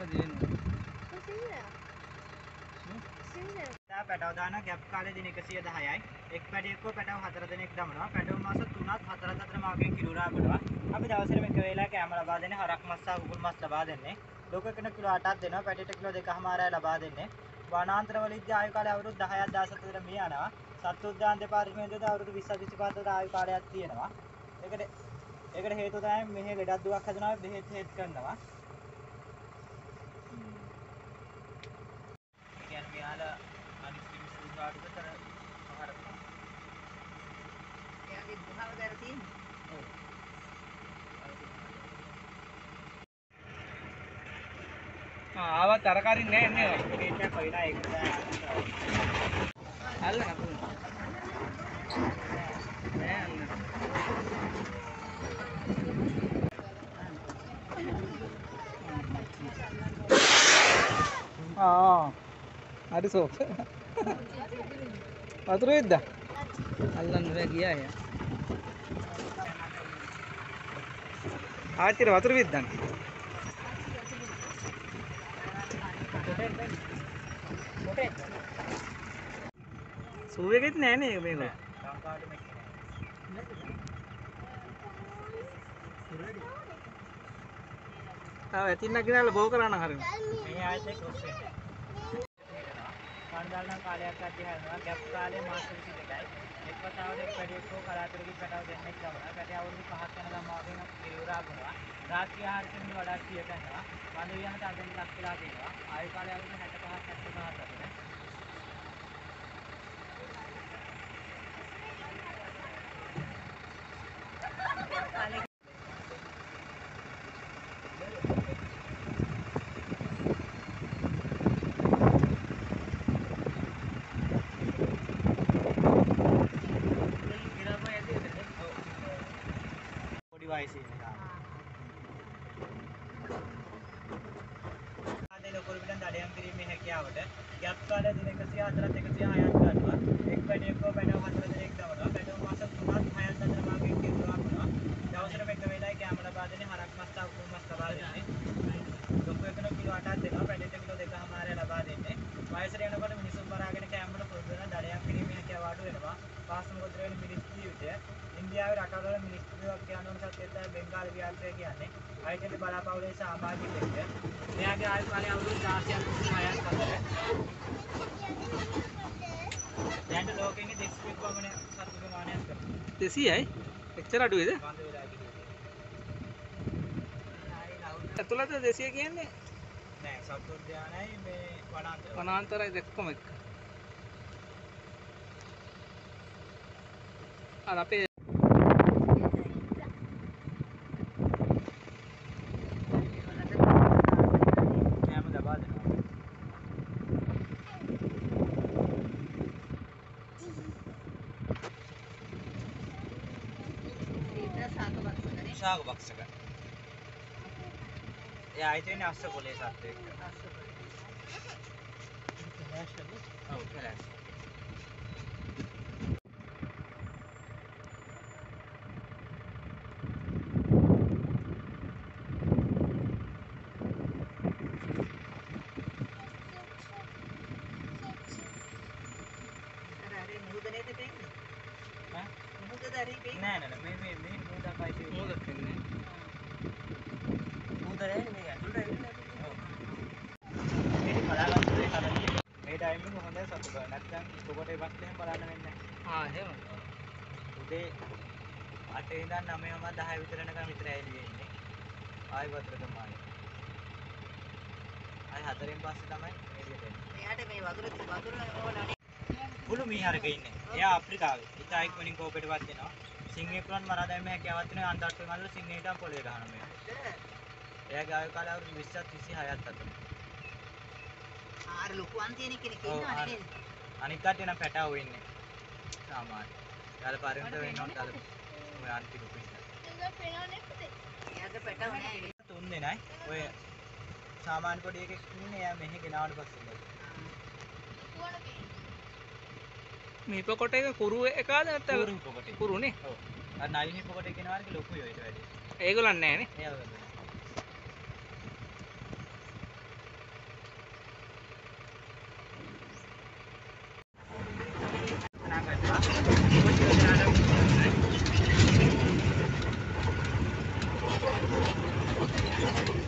පැටව දාන ගැප් කාලේ දින 110යි. එක් පැටියෙක්ව පැටව 4 දෙනෙක් දමනවා. පැටව මාස 3ක් 4ක් අතර මාගෙන් කිරි රාබනවා. අපි දවසට එක වේලා කෑම ලබා දෙන්නේ හරක් මස් සහ කුකුල් මස් ලබා දෙන්නේ. ලෝකෙකන කිලෝ 8ක් දෙනවා. පැටියට කිලෝ 2කමාරයි ලබා දෙන්නේ. වනාන්තරවලදී ආයු කාලය අවුරුදු 10ක් 17 කට මිය යනවා. සත්ත්වෝද්‍යාන දෙපාර්තමේන්තුවේ අවුරුදු 20ක් 25කට ආයු කාලයක් තියෙනවා. ඒකට හේතුව තමයි මෙහි ලෙඩක් දුවක් හැදෙනවා බෙහෙත් හේත් කරනවා. කියන්නේ මෙයාලා අනිත් මිනිස්සු කාටද තර ආහාර කරනවා. එයාගේ දුහව දැර තියෙන්නේ. ඔව්. ආවත් තරකාරින් නෑ එන්නේ. ඒකෙන් කොයිලා ඒක අල්ලන්න පුළුවන්. නෑ අල්ලන්න. හරි සෝක්. වතුර වෙද්ද? අල්ලන්න බෑ ගියා යා. ආච්චිට වතුර වෙද්දන්. සූවේකෙත් නෑ නේ මේක. ලංකාවට මේක නෑ. ඇතින්න ගිනලා බෝ කරන්න හරින. මේ ආයෙත් ක්‍රොස් වෙන්නේ. පාන්දාල්න කාලයක් අධ්‍ය හැරෙනවා. ගැප් කාලේ මාස 22යි. එක්වතාවරේ පැටියෙක්ව කලාතුරකින් පැටව දෙන්නෙක් ගමනවා. පැටිය අවුරුදු 5ක් යනකම් මාගෙන් කිරියුරා ගන්නවා. රාත්‍රී ආහාර දෙන්න වඩා කිය ගන්නවා. වඳ වියමට අදෙන් ලක් වෙලා තියෙනවා. ආයු කාලය අවුරුදු 65ක් 75ක් අතර. ගැප් කාලය දින 104ත් 106ක් ගන්නවා. එක් පැටියෙක්ව පැටව 4 දෙනෙක් දමනවා. පැටව මාස 3ක් 6ක් අතර මාගෙන් කිරි රාබනවා. දවසට එක වේලයි කෑම ලබා දෙන්නේ හරක් මස් සහ කුකුල් මස් ලබා දෙන්නේ. ලොකු එකන කිලෝ 8ක් දෙනවා. පැටියට කිලෝ 2කමාරයි ලබා දෙන්නේ. වයසට යනකොට මිනිසුන් මරාගෙන කෑම වල පුරුදු වෙන දඩයන් කිරීමේ හැකියාව අඩු වෙනවා. පාසම ගොඩ වෙන මිනිස් ජීවිතය. ඉන්දියාවේ රටවල මිනිස් ජීවිතයක් කියන සත්‍යය තමයි බෙන්ගාල් ව්‍යාප්තිය කියන්නේ. අයිතින් බලාපවුලේ සමාජිකයෙක්. මෙයාගේ ආයු කාලය අවුරුදු 16ක් 36ක් අතර. දැන් ලෝකෙ ඉන්නේ 200ක් වමන සත්තු ප්‍රමාණයක් කරනවා. 200යි? එච්චර අඩුවේද? බඳ වෙලා ගිහින්. ඇතුළත 200 කියන්නේ නෑ සත්වෝද්‍යානයි මේ වනාන්තරයි දෙකම එක. අර අපේ කෑම ලබා දෙනවා. ශාක බක්සක. එයා ආයතනේ අස්ස පොලේ සත්වෙක්. ඔව් කැලෑස්. නෑ නෑ මේ මූදක් අයිති මූදක් ඉන්නේ. මූදරේ මේ ඇතුළට ඇවිල්ලා ඔව්. මේක බලාගන්න දෙයක් හදන්නේ. මේ ටයිම් එක හොඳයි සතුට ගන්න. නැත්නම් කොකොටේ බස් එහෙම බලන්න වෙන්නේ නෑ. එහෙම. උදේ 8 ඉඳන් 9ම 10 විතර වෙනකම් විතර ඇවිල්ලා ඉන්නේ. ආයෙ වතුර තමයි. ආයෙ 4න් පස්සේ තමයි එළියට එන්නේ. මෙයාට මේ වතුර ඕනනේ. පුළු මීහරක ඉන්නේ. එයා අප්‍රිකාවේ. ඉතා ඉක්මනින් කෝපෙටපත් වෙනවා. සිංහෙකුන් මරා දැමීමේ හැකියාවක් තියෙන අන්තර්ගත මල්ල සිංහෙට පොලේ ගහනවා මෙයා. එයාගේ ආයු කාලය අවුරුදු 20ක් 36ක් අතර. ආර ලොකු අන්තියන කෙනෙක් ඉන්නවනේ නේද? අනිත් කට්ටිය නම් පැටව ඉන්නේ. සාමාන්‍ය. යාළ පරිණත වෙනවද දාලා ඔය අන්ති ලොකු ඉන්න. ඒක පේනවනේ පුතේ. එයාද පැටව නෑ. තුන් දෙනයි. ඔය සාමාන්‍ය පොඩි එකෙක් ඉන්නේ. එයා මෙහෙ ගෙනාවට පස්සේ ඉන්නේ. මේ පොකොට එක කුරු එකද නැත්නම් කුරුනේ. ඔව්. අර නලිනි පොකොට කියනවා ඒක ලොකුයි ඔය ඊට වැඩි. ඒගොල්ලන් නෑනේ. ඒගොල්ලන්. තියෙනවා.